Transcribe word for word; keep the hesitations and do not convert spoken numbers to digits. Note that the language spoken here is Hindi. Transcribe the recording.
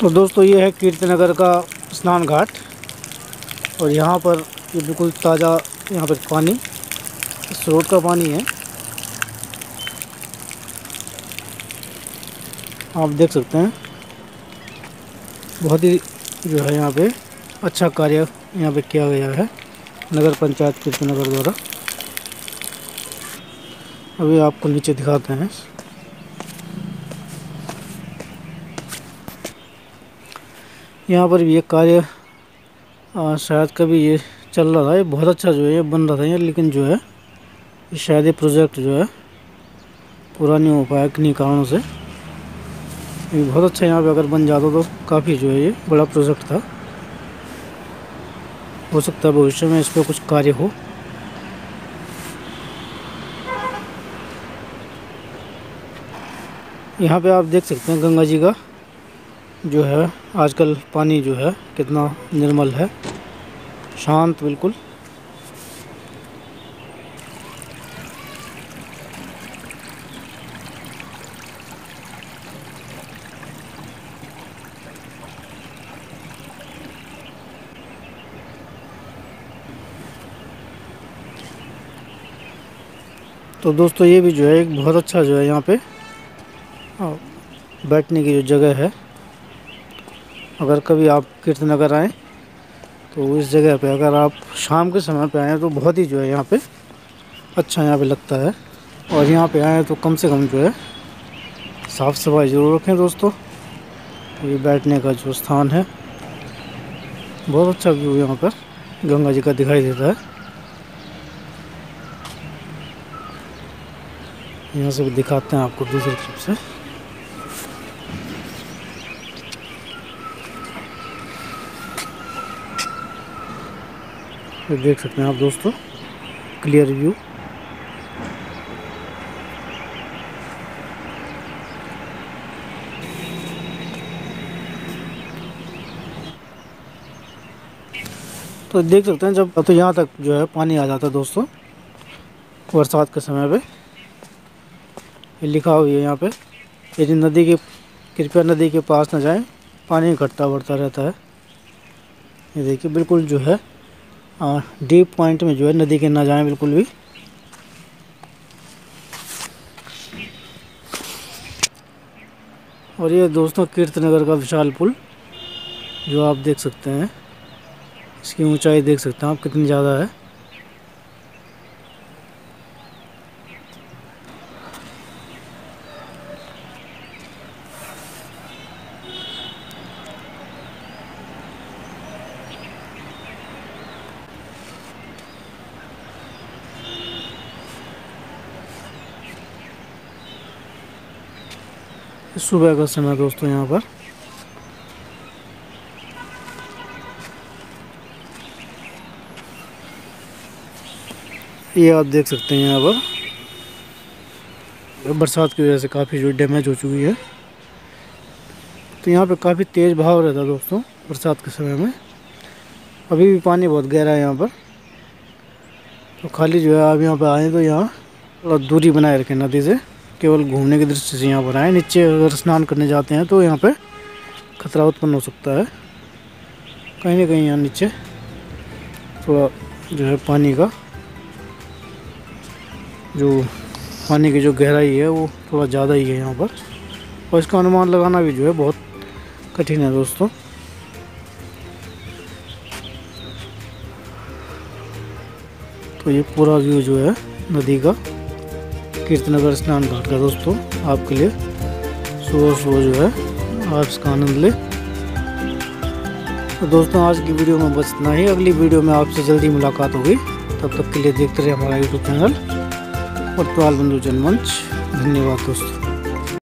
तो दोस्तों ये है कीर्तिनगर का स्नान घाट और यहाँ पर ये बिल्कुल ताज़ा यहाँ पर पानी स्रोत का पानी है। आप देख सकते हैं बहुत ही जो है यहाँ पे अच्छा कार्य यहाँ पे किया गया है नगर पंचायत कीर्तिनगर द्वारा। अभी आपको नीचे दिखाते हैं। यहाँ पर भी ये कार्य शायद कभी ये चल रहा था, ये बहुत अच्छा जो है ये बन रहा था ये, लेकिन जो है ये शायद ये प्रोजेक्ट जो है पूरा नहीं हो पाया किन्हीं कारणों से। ये बहुत अच्छा यहाँ पे अगर बन जाता तो काफ़ी जो है ये बड़ा प्रोजेक्ट था। हो सकता है भविष्य में इस पर कुछ कार्य हो। यहाँ पे आप देख सकते हैं गंगा जी का जो है आजकल पानी जो है कितना निर्मल है, शांत बिल्कुल। तो दोस्तों ये भी जो है एक बहुत अच्छा जो है यहाँ पे बैठने की जो जगह है। अगर कभी आप कीर्तिनगर आएँ तो इस जगह पे अगर आप शाम के समय पे आएँ तो बहुत ही जो है यहाँ पे अच्छा यहाँ पे लगता है। और यहाँ पे आएँ तो कम से कम जो है साफ़ सफाई ज़रूर रखें दोस्तों। ये बैठने का जो स्थान है बहुत अच्छा व्यू यहाँ पर गंगा जी का दिखाई देता है। यहाँ से भी दिखाते हैं आपको दूसरी तरफ से। ये देख सकते हैं आप दोस्तों क्लियर व्यू। तो देख सकते हैं जब तो यहाँ तक जो है पानी आ जाता है दोस्तों बरसात के समय पे। ये लिखा हुआ है यहाँ पे, यदि नदी के कृपया नदी के पास न जाएं, पानी इकट्ठा बढ़ता रहता है। ये देखिए बिल्कुल जो है डीप पॉइंट में जो है नदी के ना जाएं बिल्कुल भी। और ये दोस्तों कीर्तिनगर का विशाल पुल जो आप देख सकते हैं, इसकी ऊंचाई देख सकते हैं आप कितनी ज़्यादा है। सुबह का समय दोस्तों यहाँ पर ये आप देख सकते हैं यहाँ पर बरसात की वजह से काफ़ी जो डैमेज हो चुकी है। तो यहाँ पे काफ़ी तेज़ बहाव रहता है दोस्तों बरसात के समय में। अभी भी पानी बहुत गहरा है यहाँ पर। तो खाली जो है आप यहाँ पर आएँ तो यहाँ थोड़ा दूरी बनाए रखें नदी से, केवल घूमने की दृष्टि से यहाँ पर आएँ। नीचे अगर स्नान करने जाते हैं तो यहाँ पे खतरा उत्पन्न हो सकता है। कहीं ना कहीं यहाँ नीचे थोड़ा जो है पानी का जो पानी की जो गहराई है वो थोड़ा ज़्यादा ही है यहाँ पर, और इसका अनुमान लगाना भी जो है बहुत कठिन है दोस्तों। तो ये पूरा व्यू जो है नदी का कीर्तिनगर स्नान घाट का दोस्तों आपके लिए सुबह सुबह जो है आप इसका आनंद ले। तो दोस्तों आज की वीडियो में बस इतना ही। अगली वीडियो में आपसे जल्दी मुलाकात होगी। तब तक के लिए देखते रहे हमारा यूट्यूब चैनल कोतवाल बंधु जनमंच। धन्यवाद दोस्तों।